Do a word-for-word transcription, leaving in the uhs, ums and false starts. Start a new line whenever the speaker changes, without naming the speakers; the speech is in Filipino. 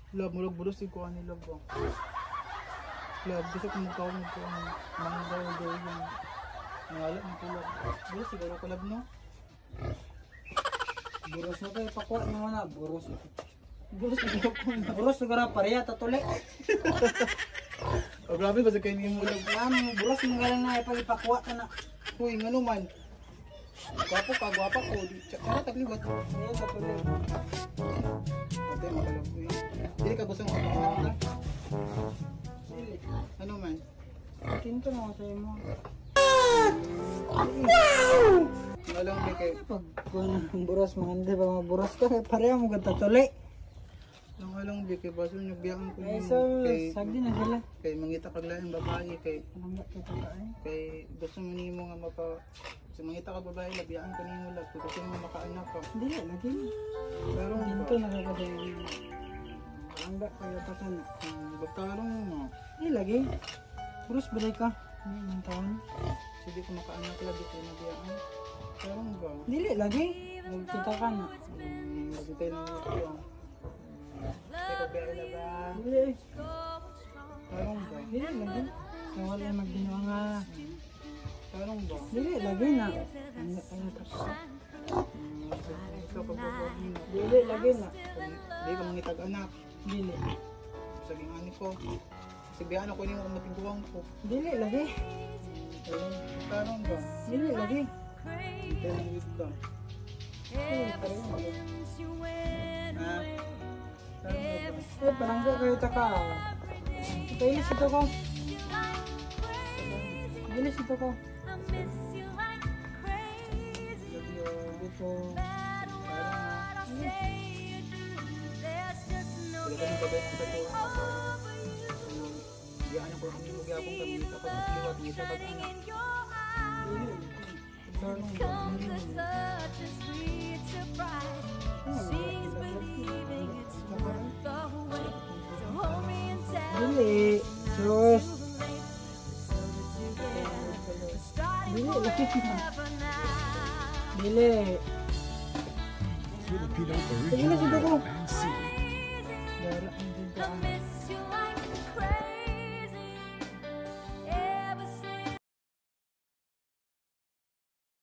Love, murag bulos yung kuha ni Love ba? Love, gusto ko magkaw magkaw mga daw daw yung nangalap ng kulab. Bulos, siguro kulab no?
Buros na tayo, pakuha naman na. Buros.
Bulos na ko.
Buros na pareha, tatuli.
Oh, grabe ba sa kayo niyo mulab?
Yan, buros mo galang na ipagipakuha ka na.
Uy, nga naman. Gwapo ka, gwapa ko. Tsaka tagliwat.
Ayan, tatuli.
Ate, makalab ko yun. Hindi ka gusto mo kapag na?
Sili.
Ano man?
Kinto na ako sa'yo mo.
Nga lang di kay...
Pag kung ang buros, mga hindi ba mga buros ka, pareha mo ka tatuli.
Nga lang di kay baso nagbiyakan ko
Ay,
yun.
so,
Kay...
sagdi na sila.
Kay mangita kag laing babae. Kay...
Anong ba ito ka eh?
Kay gusto mo nimo nga mapa... Sa mangita ka babae, labiyaan ko nimo lang. Kung gusto mo makaanak ka.
Hindi na, lagi.
Pero
Kinto na kakadayo. Ang ba kayo pa ka na?
Bagtarong mo.
Hindi lagi. Buros balay ka. Hindi ng taon.
Sige ko makaanak lang di ko nabiyaan. Pero ba?
Dili lagi. Magkita ka na.
Hmm, magkitay na mo ko. Kaya kabiyain na ba?
Dili.
Pero ba?
Dili lagi. Sa wala magdinawa nga.
Pero ba?
Dili lagi na. Ang ano ka sa.
Hmm, ikaw ka babae mo.
Dili lagi na.
Hindi ka mangitag anak.
Dili.
Saging ani ko. Sabihan ako nimo kung matiguang ko.
Dili lagi.
Pero ba?
Dili lagi.
Kaya nangit ka.
Eh, pareho mo.
Ha? Pero ba?
Eh, parangga kayo taka. Kailis ito ko. Kailis ito ko.
Love you.
Ito.
Wala ka nang babay ng tato. Biyaan ako kami magyapong kami. Ngita ka mag-liwat. Ngita ka anak.
Dili. Parang ba? Dili. Sus. Dili lagi na. Dili.
Filipino
Sige na, sige
original
ko.
and seaweed.
Dara ang dintaan.